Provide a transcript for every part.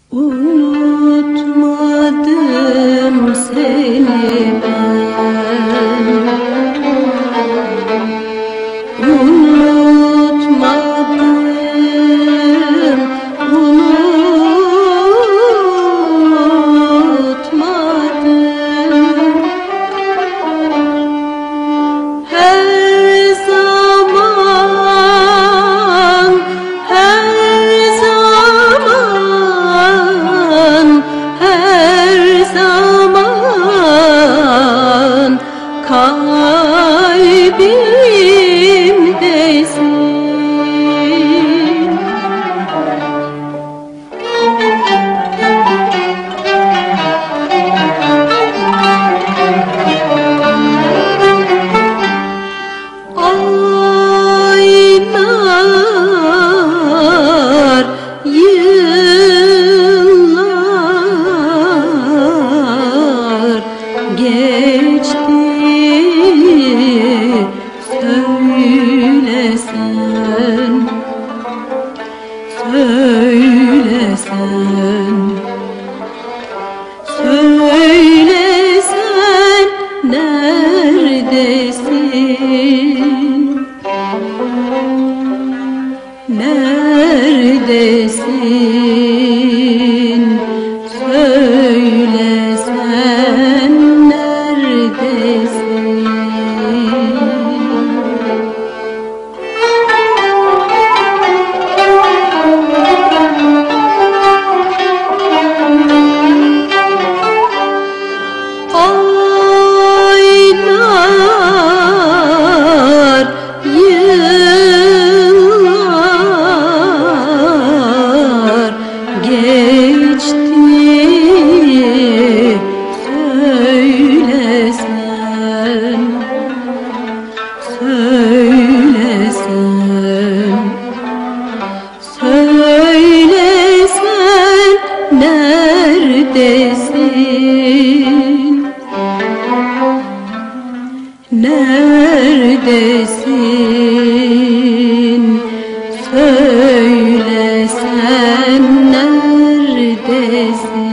Unutmadım seni ben, unutmadım, unutmadım. Her zaman, her zaman, her zaman kalbimdesin. Aylar, yıllar geçti, söylesen, söylesen, söylesen neredesin? Neredesin? Söylesen neredesin? Aylar, yıllar geçti, söylesen, söylesen, söylesen neredesin? Neredesin? Söylesen neredesin?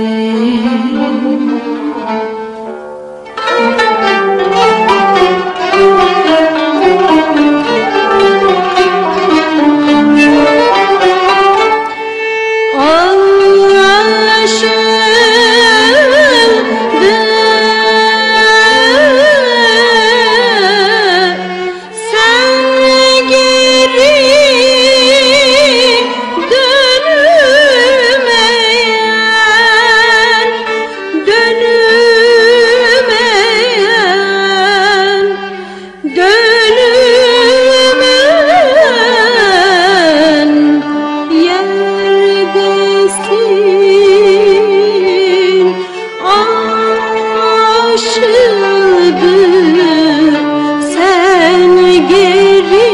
Sen geri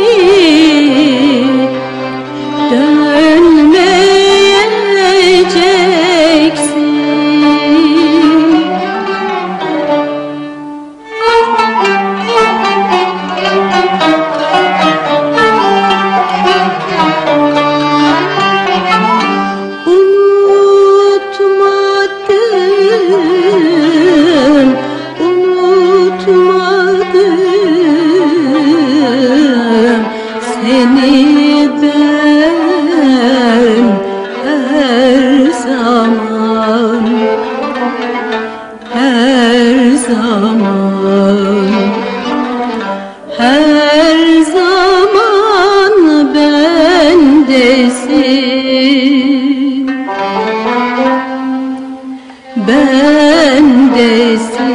dönmeyeceksin. Unutmadım seni ben her zaman, her zaman, her zaman bendesin, bendesin.